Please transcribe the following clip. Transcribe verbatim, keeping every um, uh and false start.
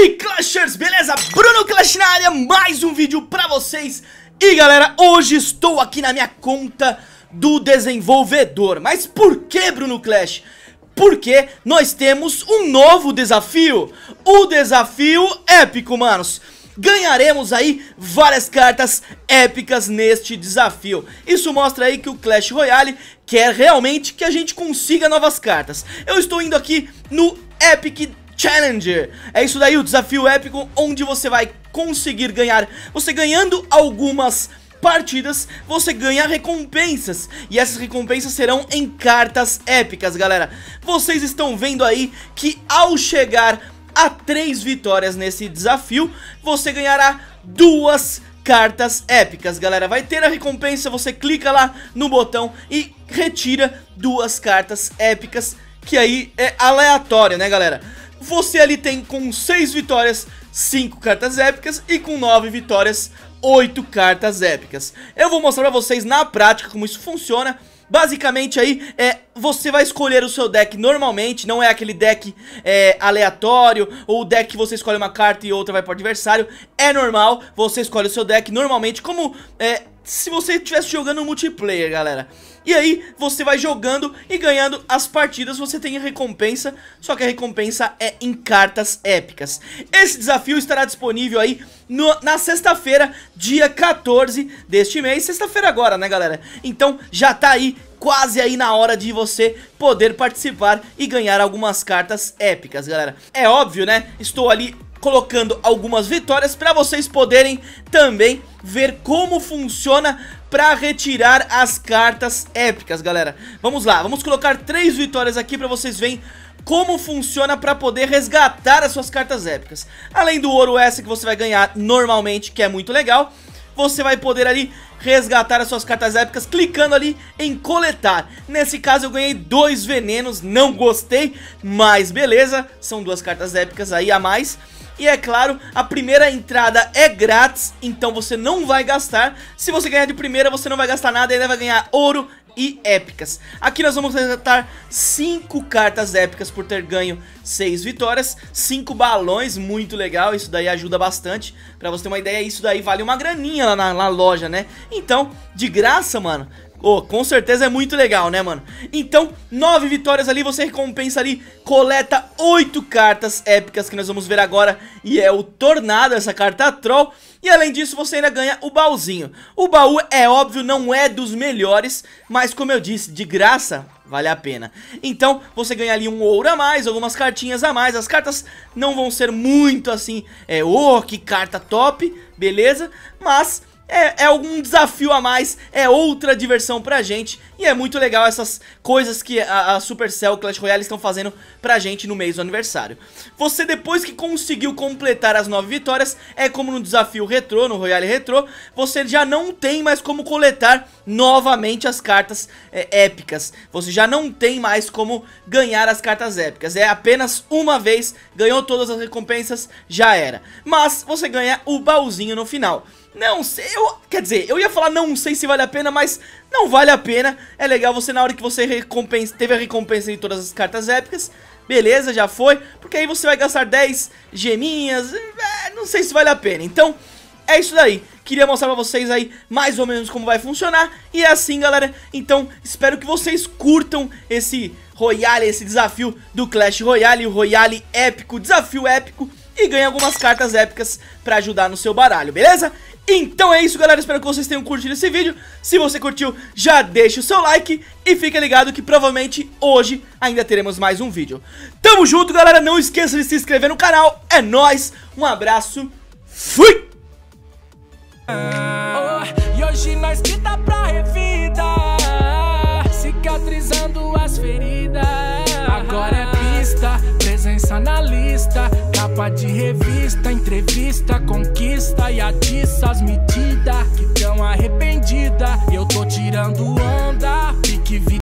aí, Clashers, beleza? Bruno Clash na área, mais um vídeo pra vocês. E galera, hoje estou aqui na minha conta do desenvolvedor. Mas por que, Bruno Clash? Porque nós temos um novo desafio. O desafio épico, manos. Ganharemos aí várias cartas épicas neste desafio. Isso mostra aí que o Clash Royale quer realmente que a gente consiga novas cartas. Eu estou indo aqui no Epic Challenger. É isso daí, o desafio épico, onde você vai conseguir ganhar. Você ganhando algumas partidas, você ganha recompensas. E essas recompensas serão em cartas épicas, galera. Vocês estão vendo aí que ao chegar a três vitórias nesse desafio, você ganhará duas cartas épicas, galera. Vai ter a recompensa, você clica lá no botão e retira duas cartas épicas, que aí é aleatório, né, galera? Você ali tem com seis vitórias, cinco cartas épicas, e com nove vitórias, oito cartas épicas. Eu vou mostrar pra vocês na prática como isso funciona. Basicamente aí, é, você vai escolher o seu deck normalmente, não é aquele deck é, aleatório, ou o deck que você escolhe uma carta e outra vai pro adversário. É normal, você escolhe o seu deck normalmente, como é, se você estivesse jogando multiplayer, galera. E aí, você vai jogando e ganhando as partidas, você tem a recompensa, só que a recompensa é em cartas épicas. Esse desafio estará disponível aí no, na sexta-feira, dia quatorze deste mês, sexta-feira agora, né, galera? Então, já tá aí, quase aí na hora de você poder participar e ganhar algumas cartas épicas, galera. É óbvio, né? Estou ali colocando algumas vitórias para vocês poderem também ver como funciona para retirar as cartas épicas, galera. Vamos lá, vamos colocar três vitórias aqui para vocês verem como funciona para poder resgatar as suas cartas épicas. Além do ouro extra que você vai ganhar normalmente, que é muito legal, você vai poder ali resgatar as suas cartas épicas clicando ali em coletar. Nesse caso eu ganhei dois venenos, não gostei, mas beleza, são duas cartas épicas aí a mais. E é claro, a primeira entrada é grátis, então você não vai gastar. Se você ganhar de primeira, você não vai gastar nada e ainda vai ganhar ouro e épicas. Aqui nós vamos resgatar cinco cartas épicas por ter ganho seis vitórias, cinco balões, muito legal, isso daí ajuda bastante. Pra você ter uma ideia, isso daí vale uma graninha lá na, na loja, né? Então, de graça, mano, oh, com certeza é muito legal, né, mano? Então, nove vitórias ali, você recompensa ali, coleta oito cartas épicas que nós vamos ver agora. E é o Tornado, essa carta troll. E além disso, você ainda ganha o baúzinho. O baú, é óbvio, não é dos melhores, mas como eu disse, de graça, vale a pena. Então, você ganha ali um ouro a mais, algumas cartinhas a mais. As cartas não vão ser muito assim, é, oh, que carta top, beleza? Mas É, é algum desafio a mais, é outra diversão pra gente. E é muito legal essas coisas que a, a Supercell Clash Royale estão fazendo pra gente no mês do aniversário. Você, depois que conseguiu completar as nove vitórias, é como no desafio retrô, no Royale Retrô, você já não tem mais como coletar novamente as cartas é, épicas. Você já não tem mais como ganhar as cartas épicas. É apenas uma vez, ganhou todas as recompensas, já era. Mas você ganha o baúzinho no final. Não sei, eu, quer dizer, eu ia falar não sei se vale a pena, mas não vale a pena. É legal você, na hora que você recompensa, teve a recompensa de todas as cartas épicas, beleza, já foi. Porque aí você vai gastar dez geminhas, é, não sei se vale a pena. Então, é isso daí. Queria mostrar pra vocês aí mais ou menos como vai funcionar. E é assim, galera. Então, espero que vocês curtam esse Royale, esse desafio do Clash Royale, o Royale épico, desafio épico. E ganha algumas cartas épicas pra ajudar no seu baralho, beleza? Então é isso, galera, espero que vocês tenham curtido esse vídeo. Se você curtiu, já deixa o seu like. E fica ligado que provavelmente hoje ainda teremos mais um vídeo. Tamo junto, galera, não esqueça de se inscrever no canal. É nóis, um abraço, fui! Oh, e hoje nós que tá pra revida, cicatrizando as feridas. Agora é pista, presença na lista, capa de revista, entrevista, conquista e atiça as medidas que tão arrependida. Eu tô tirando onda, pique